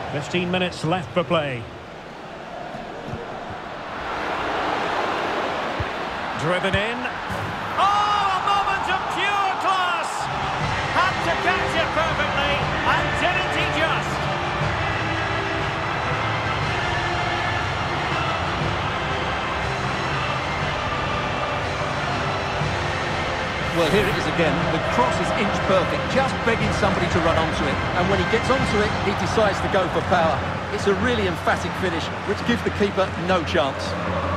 15 minutes left for play. Driven in. Oh, a moment of pure class! Had to catch it perfectly, and didn't he just? Well, here it is again. The cross is inch perfect, just begging somebody to run onto it. And when he gets onto it, he decides to go for power. It's a really emphatic finish, which gives the keeper no chance.